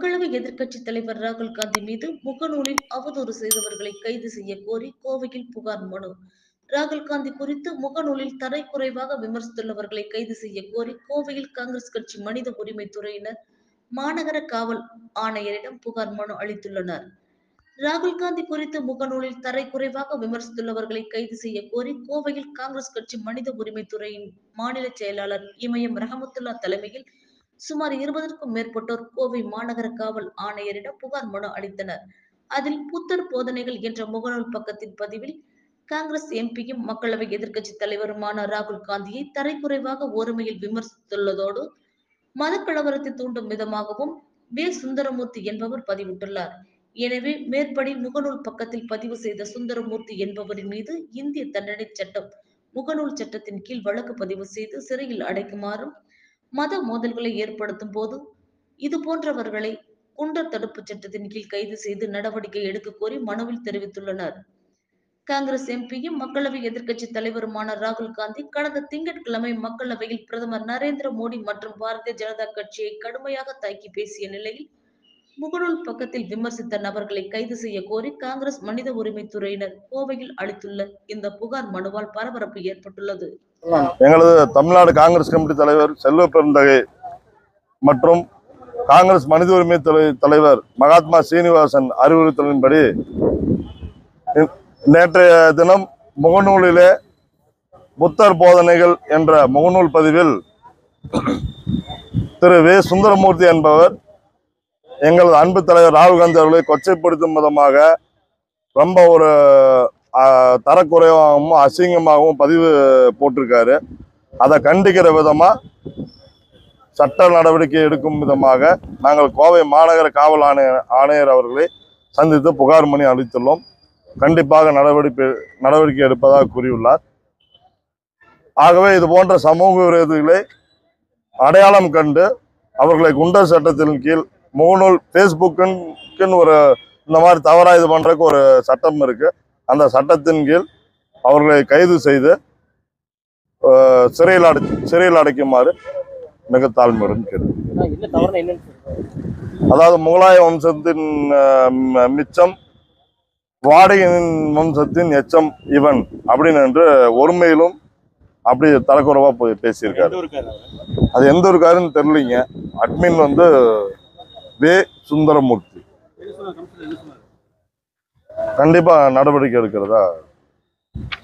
மக்களவை எதிர்க்கட்சித் தலைவர் ராகுல் காந்தி மீது முகநூலில் அவதூறு செய்தவர்களை கைது செய்ய கோரி கோவையில் புகார் மனு. ராகுல் காந்தி குறித்து முகநூலில் தரைக்குறைவாக விமர்சித்துள்ளவர்களை கைது செய்ய கோரி கோவையில் காங்கிரஸ் கட்சி மனித உரிமை துறையினர் மாநகர காவல் ஆணையரிடம் புகார் மனு அளித்துள்ளனர். ராகுல் காந்தி குறித்து முகநூலில் தரைக்குறைவாக விமர்சித்துள்ளவர்களை கைது செய்ய கோரி கோவையில் காங்கிரஸ் கட்சி மனித உரிமை துறையின் மாநில செயலாளர் இமயம் ரஹமத்துல்லா தலைமையில் சுமார் 20க்கும் மேற்பட்டோர் கோவை மாநகர காவல் ஆணையரிடம் புகார் மனு அளித்தனர். அதில் புத்தர் போதனைகள் என்ற முகநூல் பக்கத்தின் பதிவில் காங்கிரஸ் எம்பியும் மக்களவை எதிர்க்கட்சி தலைவருமான ராகுல் காந்தியை தரைக்குறைவாக ஒருமையில் விமர்சித்துள்ளதோடு மதக்கலவரத்தை தூண்டும் விதமாகவும் வே. சுந்தரமூர்த்தி என்பவர் பதிவிட்டுள்ளார். எனவே மேற்படி முகநூல் பக்கத்தில் பதிவு செய்த சுந்தரமூர்த்தி என்பவரின் மீது இந்திய தண்டனை சட்டம் முகநூல் சட்டத்தின் கீழ் வழக்கு பதிவு செய்து சிறையில் அடைக்குமாறும், மத மோதல்களை ஏற்படுத்தும் போது இதுபோன்றவர்களை குண்டர் தடுப்பு சட்டத்தின் கீழ் கைது செய்து நடவடிக்கை எடுக்க கோரி மனுவில் தெரிவித்துள்ளனர். காங்கிரஸ் எம்பியும் மக்களவை எதிர்க்கட்சி தலைவருமான ராகுல் காந்தி கடந்த திங்கட்கிழமை மக்களவையில் பிரதமர் நரேந்திர மோடி மற்றும் பாரதிய ஜனதா கட்சியை கடுமையாக தாக்கி பேசிய நிலையில் முகநூல் பக்கத்தில் விமர்சித்த நபர்களை கைது செய்ய கோரி காங்கிரஸ் மனித உரிமை துறையினர் கோவையில் அளித்துள்ள இந்த புகார் மனுவால் பரபரப்பு ஏற்பட்டுள்ளது. எங்களது தமிழ்நாடு காங்கிரஸ் கமிட்டி தலைவர் செல்வ பெருந்தகை மற்றும் காங்கிரஸ் மனித உரிமை தலைவர் மகாத்மா சீனிவாசன் அறிவுறுத்தலின்படி நேற்றைய தினம் முகநூலிலே புத்தர் போதனைகள் என்ற முகநூல் பதிவில் திரு வே. சுந்தரமூர்த்தி என்பவர் எங்களது அன்பு தலைவர் ராகுல் காந்தி அவர்களை கொச்சைப்படுத்தும் விதமாக ரொம்ப ஒரு தரக்குறைவாகவும் அசிங்கமாகவும் பதிவு போட்டிருக்காரு. அதை கண்டிக்கிற விதமாக சட்ட நடவடிக்கை எடுக்கும் விதமாக நாங்கள் கோவை மாநகர காவல் ஆணையர் அவர்களை சந்தித்து புகார் மனு அளித்துள்ளோம். கண்டிப்பாக நடவடிக்கை எடுப்பதாக கூறியுள்ளார். ஆகவே இது போன்ற சமூக விரோதிகளை அடையாளம் கண்டு அவர்களை குண்டர் சட்டத்தின் கீழ் முகநூல் ஃபேஸ்புக்குன்னு ஒரு இந்த மாதிரி தவறாக இது பண்ணுறதுக்கு ஒரு சட்டம் இருக்குது. அந்த சட்டத்தின் கீழ் அவர்களை கைது செய்து சிறையில் அடைக்குமாறு மிக தாழ்மையுடன் கேட்டு, அதாவது முகலாய வம்சத்தின் மிச்சம் வாடகையின் வம்சத்தின் எச்சம் இவன் அப்படின்னு என்று ஒருமையிலும் அப்படி தரக்குறைவா போய் பேசியிருக்காரு. அது எந்த ஒரு காரணம் தெரியலீங்க. அட்மின் வே. சுந்தரமூர்த்தி கண்டிப்பா நடவடிக்கை எடுக்கிறதா